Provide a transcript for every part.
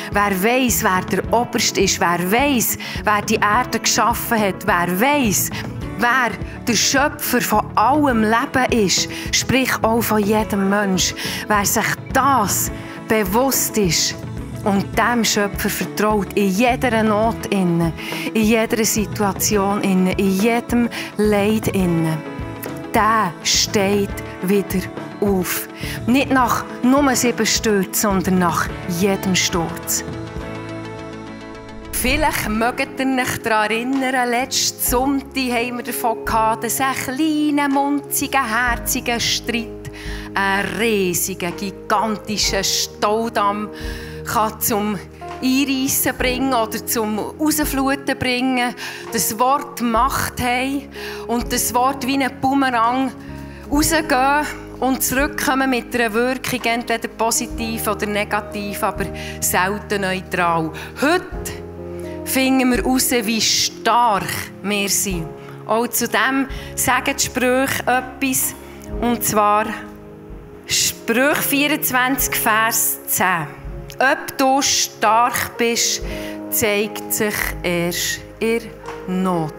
Wer weiss, wer der Oberste ist. Wer weiss, wer die Erde geschaffen hat. Wer weiss, wer der Schöpfer von allem Leben ist. Sprich auch von jedem Mensch. Wer sich das bewusst ist und dem Schöpfer vertraut, in jeder Not inne, in jeder Situation inne, in jedem Leid inne, der steht wieder auf. Nicht nach nur 7 Stürzen, sondern nach jedem Sturz. Vielleicht mögt ihr euch daran erinnern, letzten Sonntag haben wir davon gehabt, dass ein kleiner, munziger, herziger Streit einen riesigen, gigantischen Staudamm kann zum Einreissen bringen oder zum Rausfluten bringen. Das Wort Macht haben und das Wort wie ein Bumerang rausgehen und zurückkommen mit einer Wirkung, entweder positiv oder negativ, aber selten neutral. Heute finden wir heraus, wie stark wir sind. Auch zu dem sagen die Sprüche etwas, und zwar Sprüche 24, Vers 10. Ob du stark bist, zeigt sich erst in Not.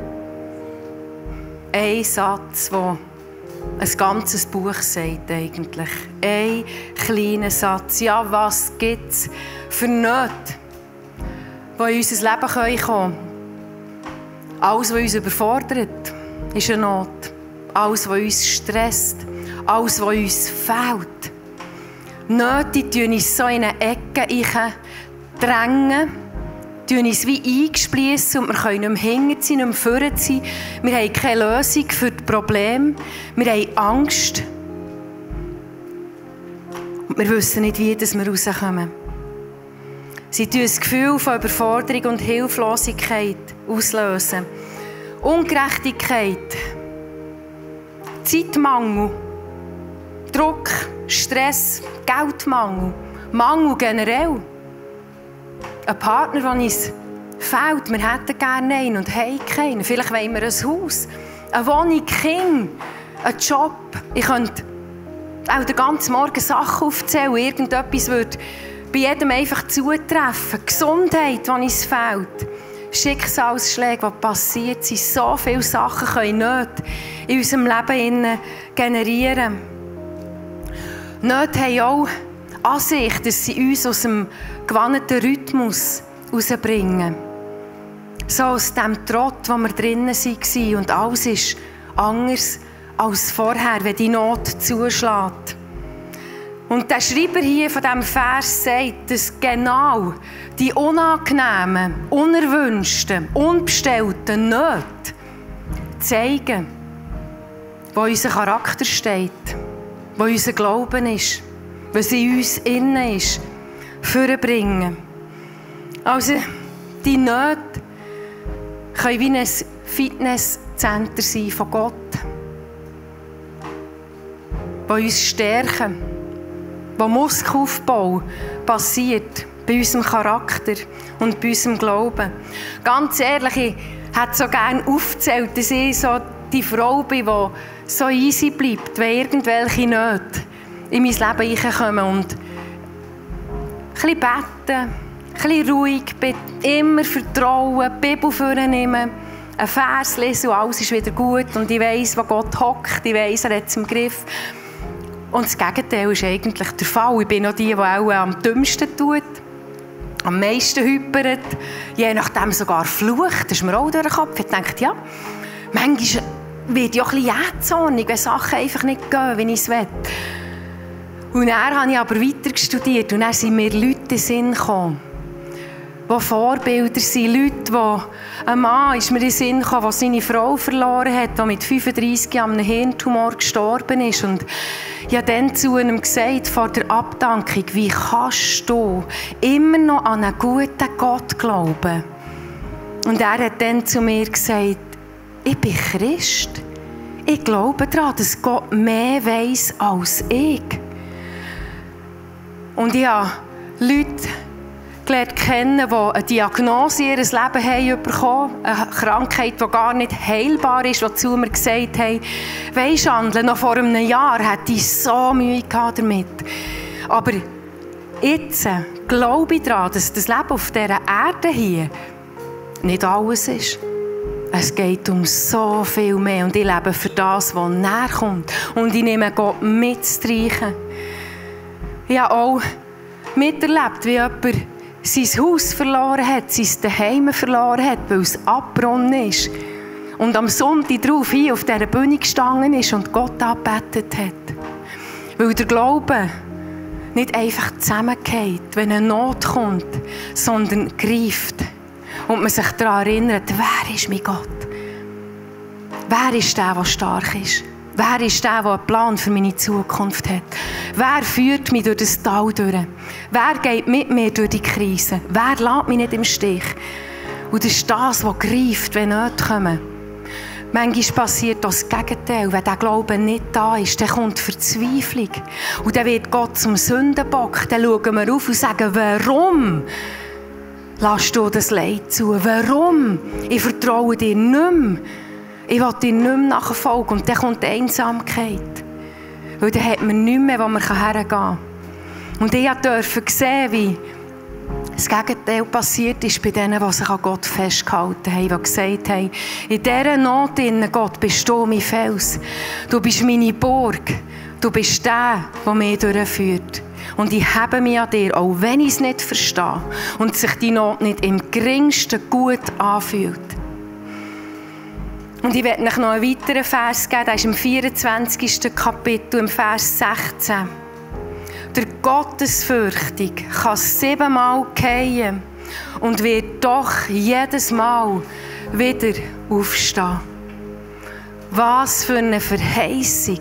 Ein Satz, der ein ganzes Buch sagt eigentlich. Ein kleiner Satz. Ja, was gibt es für Nöte, die in unser Leben kommen können? Alles, was uns überfordert, ist eine Not. Alles, was uns stresst, alles, was uns fehlt. Nöte tun uns so in eine Ecke drängen, tun uns wie eingespliessen und wir können nicht mehr hinten sein, nicht mehr vorne sein. Wir haben keine Lösung für die Probleme. Wir haben Angst. Und wir wissen nicht, wie wir rauskommen. Sie lösen das Gefühl von Überforderung und Hilflosigkeit auslösen. Ungerechtigkeit, Zeitmangel, Druck, Stress, Geldmangel, Mangel generell. Ein Partner, der uns fehlt, wir hätten gerne einen und haben keinen. Vielleicht wollen wir ein Haus, eine Wohnung, Kinder, einen Job. Ich könnte auch den ganzen Morgen Sachen aufzählen. Irgendetwas würde bei jedem einfach zutreffen. Gesundheit, die uns fehlt. Schicksalsschläge, die passiert sind. So viele Sachen können Nöte in unserem Leben generieren. Nöte haben auch Ansicht, dass sie uns aus dem gewohnten Rhythmus rausbringen. So aus dem Trott, wo wir drinnen waren. Und alles ist anders als vorher, wenn die Not zuschlägt. Und der Schreiber hier von diesem Vers sagt, dass genau die unangenehmen, unerwünschten, unbestellten Nöte zeigen, wo unser Charakter steht, wo unser Glauben ist, was in uns innen ist, vorbringen. Also, die Nöte können wie ein Fitnesscenter sein von Gott, die uns stärken, wo Muskelaufbau passiert bei unserem Charakter und bei unserem Glauben. Ganz ehrlich, ich hätte so gerne aufgezählt, dass ich so die Frau bin, die so easy bleibt, wenn irgendwelche Nöte in mein Leben reinkommen. Und ein bisschen beten, ein bisschen ruhig, immer vertrauen, die Bibel vornehmen, einen Vers lesen und alles ist wieder gut. Und ich weiss, wo Gott hockt, ich weiss, er hat es im Griff. Und das Gegenteil ist eigentlich der Fall. Ich bin noch die auch am dümmsten tut, am meisten hypert, je nachdem sogar flucht. Das ist mir auch durch den Kopf. Ich dachte, ja, manchmal wird ja auch ein bisschen jähzornig, wenn Sachen einfach nicht gehen, wie ich es will. Und dann habe ich aber weiter studiert und dann sind mir Leute in den Sinn gekommen, die Vorbilder sind. Leute, die ein Mann ist mir in den Sinn gekommen, der seine Frau verloren hat, der mit 35 Jahren an einem Hirntumor gestorben ist. Und ich habe dann zu ihm gesagt, vor der Abdankung, wie kannst du immer noch an einen guten Gott glauben? Und er hat dann zu mir gesagt, ich bin Christ. Ich glaube daran, dass Gott mehr weiss als ich. Und ich habe Leute gelernt kennen, die eine Diagnose in ihr Leben bekommen haben, eine Krankheit, die gar nicht heilbar ist, die zu mir gesagt haben, weisst du, noch vor einem Jahr hatte ich so Mühe damit. Aber jetzt glaube ich daran, dass das Leben auf dieser Erde hier nicht alles ist. Es geht um so viel mehr und ich lebe für das, was näher kommt. Und ich nehme Gott mitzustreichen. Ich habe auch miterlebt, wie jemand sein Haus verloren hat, sein Zuhause verloren hat, weil es abgebrochen ist. Und am Sonntag darauf hier auf dieser Bühne gestanden ist und Gott angebetet hat. Weil der Glaube nicht einfach zusammengeht, wenn eine Not kommt, sondern greift. Und man sich daran erinnert, wer ist mein Gott? Wer ist der stark ist? Wer ist der einen Plan für meine Zukunft hat? Wer führt mich durch das Tal durch? Wer geht mit mir durch die Krise? Wer lässt mich nicht im Stich? Und das ist das, was greift, wenn Nöte kommen. Manchmal passiert das Gegenteil. Wenn der Glaube nicht da ist, dann kommt Verzweiflung. Und dann wird Gott zum Sündenbock. Dann schauen wir auf und sagen, warum lässt du das Leid zu? Warum? Ich vertraue dir nicht mehr. Ich will dir nicht mehr nachfolgen. Und dann kommt die Einsamkeit. Weil dann hat man nichts mehr, wo man hergehen kann. Und ich durfte sehen, wie das Gegenteil passiert ist bei denen, die sich an Gott festgehalten haben, die gesagt haben, in dieser Not, Gott, bist du mein Fels. Du bist meine Burg. Du bist der mich durchführt. Und ich habe mich an dir, auch wenn ich es nicht verstehe und sich die Not nicht im geringsten gut anfühlt. Und ich werde euch noch einen weiteren Vers geben, der ist im 24. Kapitel, im Vers 16. Der Gottesfürchtung kann 7-mal fallen und wird doch jedes Mal wieder aufstehen. Was für eine Verheißung!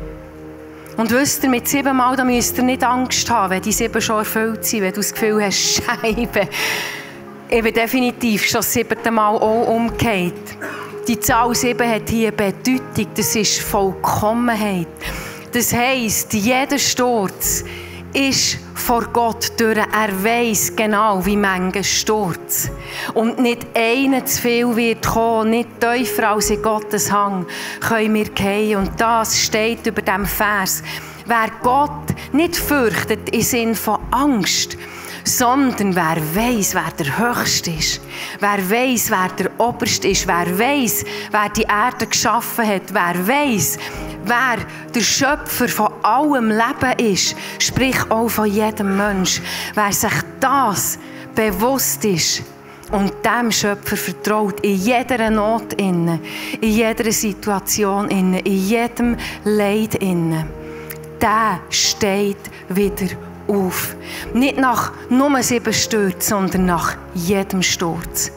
Und wisst ihr, mit 7-mal, da müsst ihr nicht Angst haben, wenn die 7 schon erfüllt sind, wenn du das Gefühl hast, Scheibe. Ich bin definitiv schon das 7. Mal auch umgekehrt. Die Zahl 7 hat hier eine Bedeutung, das ist Vollkommenheit. Das heisst, jeder Sturz ist vor Gott durch. Er weiss genau, wie manche Sturz. Und nicht einer zu viel wird kommen, nicht tiefer als in Gottes Hang können wir fallen. Und das steht über diesem Vers. Wer Gott nicht fürchtet im Sinne von Angst, sondern wer weiss, wer der Höchste ist, wer weiss, wer der Oberste ist, wer weiss, wer die Erde geschaffen hat, wer weiss, wer der Schöpfer von allem Leben ist, sprich auch von jedem Mensch, wer sich das bewusst ist und dem Schöpfer vertraut, in jeder Not inne, in jeder Situation inne, in jedem Leid inne, der steht wieder auf. Nicht nach nur 7 Stürzen, sondern nach jedem Sturz.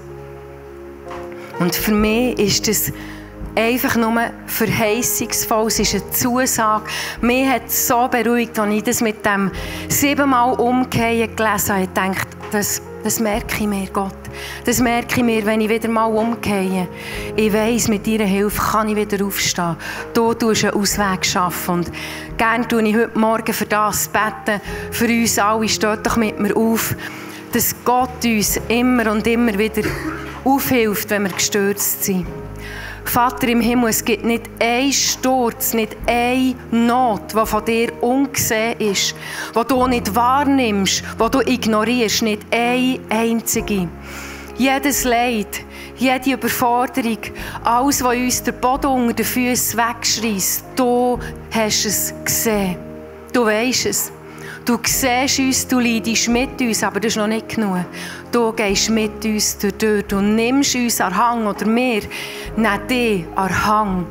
Und für mich ist das einfach nur verheißungsvoll. Es ist eine Zusage. Mich hat es so beruhigt, als ich das mit dem 7-mal umkehren gelesen habe. Ich dachte, das merke ich mir, Gott. Das merke ich mir, wenn ich wieder mal umgehe. Ich weiss, mit deiner Hilfe kann ich wieder aufstehen. Du tust einen Ausweg schaffen. Und gerne tue ich heute Morgen für das beten. Für uns alle, steht doch mit mir auf, dass Gott uns immer und immer wieder aufhilft, wenn wir gestürzt sind. Vater im Himmel, es gibt nicht einen Sturz, nicht eine Not, die von dir ungesehen ist, die du nicht wahrnimmst, die du ignorierst, nicht eine einzige. Jedes Leid, jede Überforderung, alles, was uns den Boden unter den Füßen wegschreisst, du hast es gesehen. Du weisst es. Du siehst uns, du leidest mit uns, aber das ist noch nicht genug. Du gehst mit uns durch. Du nimmst uns an Hang oder wir nehmen dich an Hang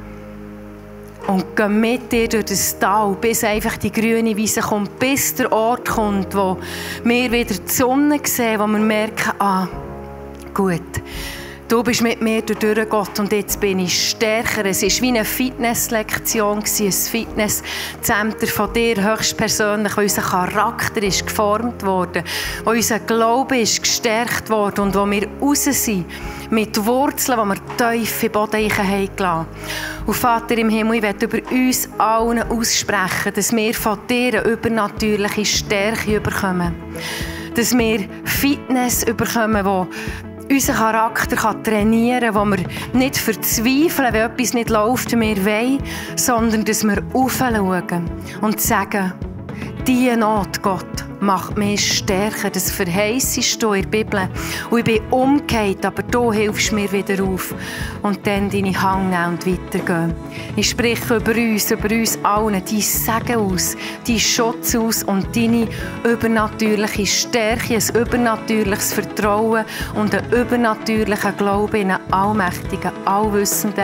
und gehen mit dir durch das Tal, bis einfach die grüne Wiese kommt, bis der Ort kommt, wo wir wieder die Sonne sehen, wo wir merken, gut. Du bist mit mir durch Gott und jetzt bin ich stärker. Es war wie eine Fitnesslektion, ein Fitnesszentrum von dir höchstpersönlich, wo unser Charakter ist geformt wurde, wo unser Glaube ist gestärkt wurde und wo wir raus sind mit Wurzeln, die wir tief in den Boden gelassen haben. Und Vater im Himmel, ich möchte über uns allen aussprechen, dass wir von dir eine übernatürliche Stärke bekommen. Dass wir Fitness bekommen, die unseren Charakter trainieren kann, wo wir nicht verzweifeln, wenn etwas nicht läuft, wie wir wollen, sondern dass wir aufschauen und sagen, diese Not, Gott, macht mich stärker. Das verheissest du in der Bibel. Und ich bin umgekehrt, aber du hilfst mir wieder auf. Und dann deine Hand nehmen und weitergehen. Ich spreche über uns allen, dein Segen aus, dein Schutz aus und deine übernatürliche Stärke, ein übernatürliches Vertrauen und einen übernatürlichen Glauben in einen allmächtigen, allwissenden,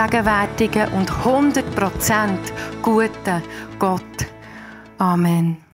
allgegenwärtigen und 100% guten Gott. Amen.